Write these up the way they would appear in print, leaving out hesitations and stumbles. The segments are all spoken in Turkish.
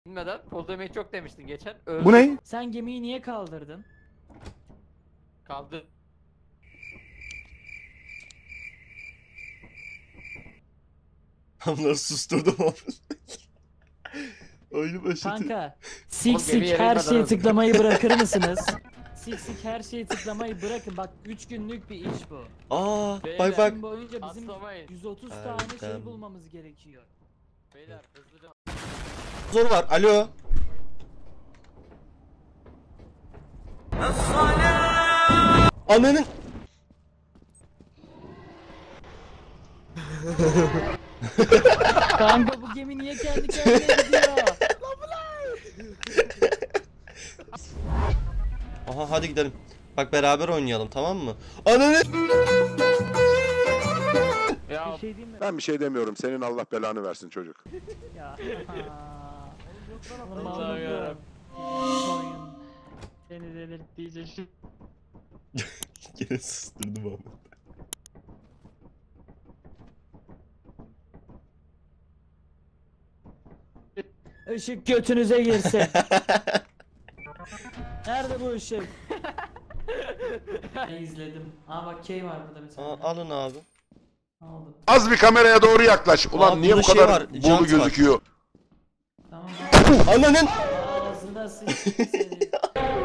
Bilmeden pol demeyi çok demiştin geçen. Bu ne? Sen gemiyi niye kaldırdın? Kaldı. Onları susturdum abi. Oyunu başlatayım. Kanka, gemi sik yere her inmeden şeye öldü. tıklamayı bırakır mısınız? Sik her şeye tıklamayı bırakın. Bak 3 günlük bir iş bu. Aa Beyler. bak bak. Gün boyunca bizim Atlamayın. 130 tane Erdem. şey bulmamız gerekiyor. Beyler hızlıca. Zor var. Alo. Ananın. Kanka bu gemi niye kendi kendine gidiyor? Aha hadi gidelim. Bak beraber oynayalım, tamam mı? Ananı. Ya Bir şey diyeyim mi? Ben bir şey demiyorum. Senin Allah belanı versin çocuk. Ya. Oğlum Allah'ım Mahmut yarabbim. bu oyun seni delirttiğince şu. Yine susturdum abi. Işık götünüze girsin. Nerede bu ışık? Ben izledim. Aa bak Kay var burada bir tane. Alın abi. Aldım. Az bir kameraya doğru yaklaş. Ulan Abi niye bu burada şey kadar var, buğulu jant var. gözüküyor? Tamam. Ananın. Ağzına sıçtı seni.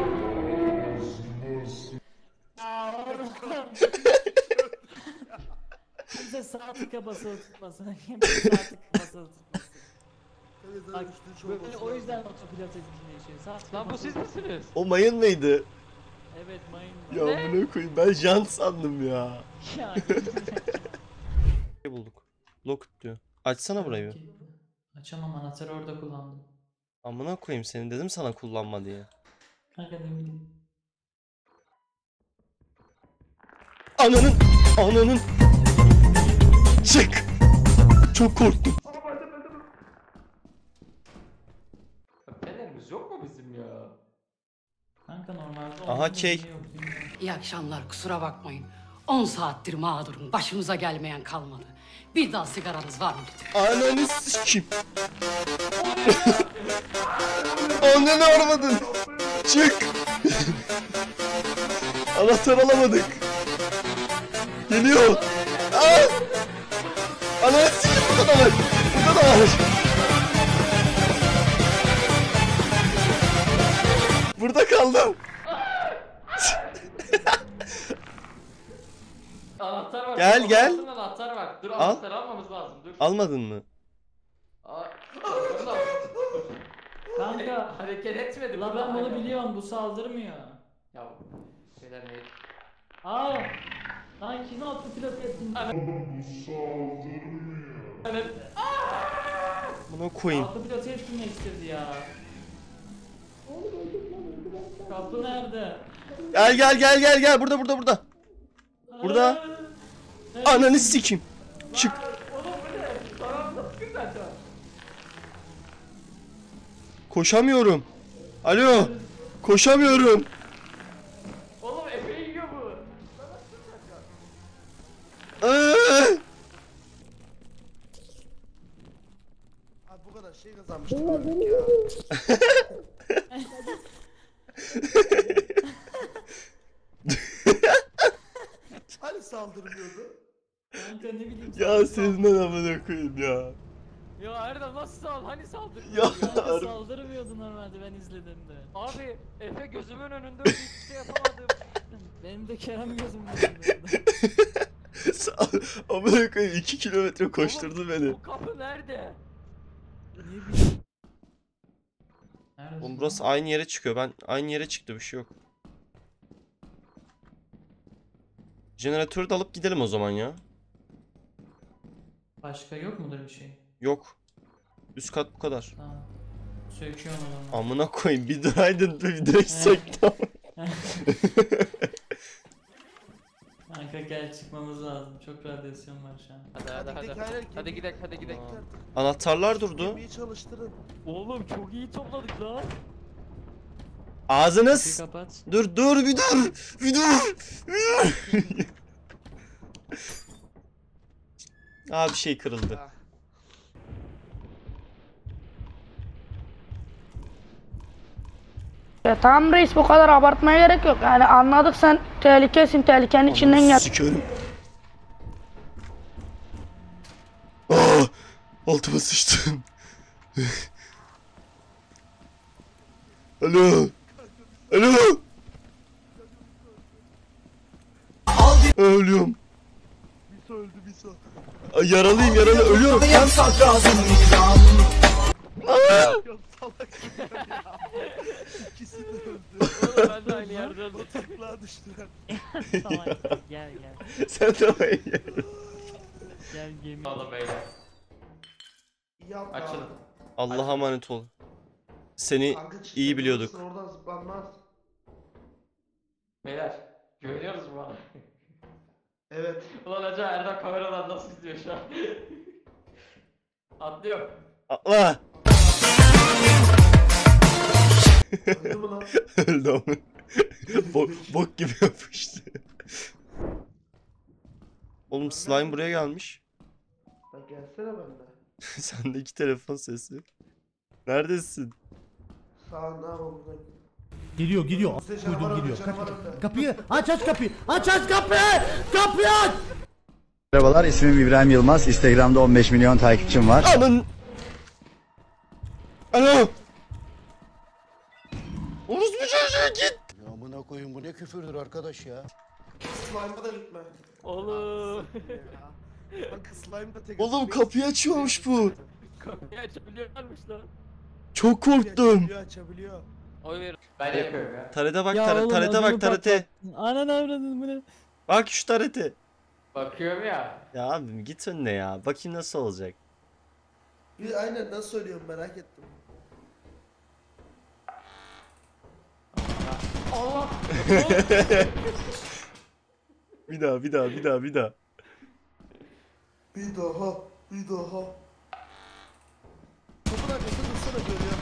Kimse sağ tıka basılı tutmasın. Kimse sağ tıka basılı tutmasın. Bak böyle o yüzden otopilot etkisini yaşıyor. Sağ tıka lan bu basılı siz misiniz? O mayın mıydı? Evet mayın. Ya bunu koyayım, ben jant sandım ya. Ya. Ne bulduk? Lock diyor. Açsana burayı. Açamam, anahtarı orada kullandım. Amına koyayım seni, dedim sana kullanma diye. Kanka ne bileyim. Ananın. Ananın. Çık. Çok korktum. Fenerimiz yok mu bizim ya? Kanka normalde Aha, onun Kay. nedeni yok, bilmiyorum. İyi akşamlar, kusura bakmayın. 10 saattir mağdurum, başımıza gelmeyen kalmadı. Bir daha sigaranız var mı lütfen? Ananı sikim. Ananı aramadın. Çık. Anahtar alamadık. Geliyor. Aa! Ananı sikim, burada da var. Burada da var. Burada kaldım. Anahtar var. Gel, Dur, gel. altında anahtar var. Dur Al. anahtar almamız lazım. Dur. Almadın mı? Aa, anahtarı da al. Kanka. Hareket etmedi. La burada ben bunu hala. biliyorum, bu saldırmıyor. Ya şeyler ne? Aa! Lan kime otopilot ettin? Buna koyayım. Otopilot etkinleştirdi ya. Kapı nerede? Gel. Burada. Burada. Ananı sikim. Çık. Koşamıyorum. Alo. Koşamıyorum. Oğlum Efe yiyor bu. Iıı. Abi bu kadar şey kazanmıştık öldük ya. Hani saldırmıyordu? Kanka ne bileyim. Ya sizden amına koyayım ya. Ya Erdem nasıl sal? Hani saldırıyor? Ya Kanka harbi. saldırmıyordu normalde, ben izledim de. Abi Efe gözümün önünde öldü, hiçbir şey yapamadım. Benim de Kerem gözümün önünde. Amına koyayım, 2 kilometre koşturdu beni. Bu kapı nerede? Ne bileyim. Nerede? Oğlum burası aynı yere çıkıyor. Ben aynı yere çıktı, bir şey yok. Jeneratörü de alıp gidelim o zaman ya. Başka yok mudur bir şey? Yok. Üst kat bu kadar. Tamam. Söküyorum o zaman. Amına koyayım, bir duraydın direkt söktüm. Kanka gel, çıkmamız lazım. Çok radyasyon var şu an. Hadi. Hadi gidelim. Anahtarlar durdu. Gemiyi çalıştırın. Oğlum çok iyi topladık lan. Ağzınız. Kapat. Dur bir dur. Bir dur. Aa, bir şey kırıldı. Tamam reis, bu kadar abartmaya gerek yok. Yani anladık, sen tehlikesin, tehlikenin içinden gel. Sikerim. Aa, altıma sıçtım. Alo. Alo. Ölüyorum. Bir öldü bir so. Ay, yaralıyım, yaralı, ölüyorum. Ya salak ya. İkisi de öldü. Oğlum ben de aynı yerde öldüm. Bataklığa düştüler. Salak, gel gel. Sen de oraya gel. Gel gemi. Oğlum beyler. Yapma. Açılın. Allah'a emanet ol. Seni Kanka çıktı, iyi biliyorduk. Oradan zıplanmaz. Beyler. Görüyoruz mu bana? Evet. Ulan acaba Erdem kameradan nasıl izliyor şu an? Atlıyor. Atla. Öldü mü lan? Öldü ama. Bok gibi yapıştı. Oğlum slime buraya gelmiş. Bak gelsene bende. Sendeki telefon sesi. Neredesin? Sağında ama buradayım. Geliyor. Size Duydum canavar geliyor. önde, Kaç, canavar önde. kapıyı aç kapıyı. Aç kapıyı. Kapıyı aç. Merhabalar, ismim İbrahim Yılmaz. Instagram'da 15 milyon takipçim var. Anın. Alo. Orospu çocuğu git. Ya amına koyun, bu ne küfürdür arkadaş ya. Slime'a da gitme. Oğlum. Bak slime da tek Oğlum kapıyı açıyormuş bu. Kapıyı açabiliyorlarmış lan. Çok korktum. Açabiliyor. Oy ver. Ben de yapıyorum ya. Tarete bak, oğlum, tarete adamı bak, tarete. patlattın. Anan avradın bu ne? Bak şu tarete. Bakıyorum ya. Ya abim git önüne ya. Bakayım nasıl olacak. Bir aynen nasıl söylüyorum merak ettim. Allah. Bir daha. Bir daha. Bir daha. Kapının arkasında dursana görüyor.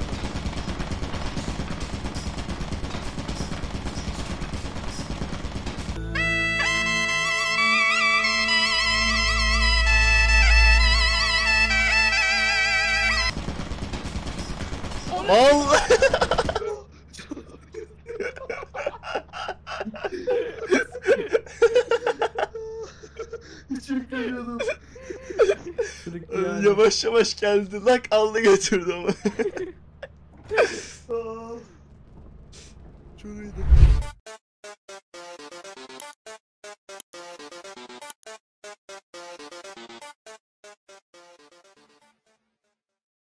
Mal. Çok görüyordum. Yavaş yavaş geldi. Lak aldı götürdü ama. Çok iyiydi.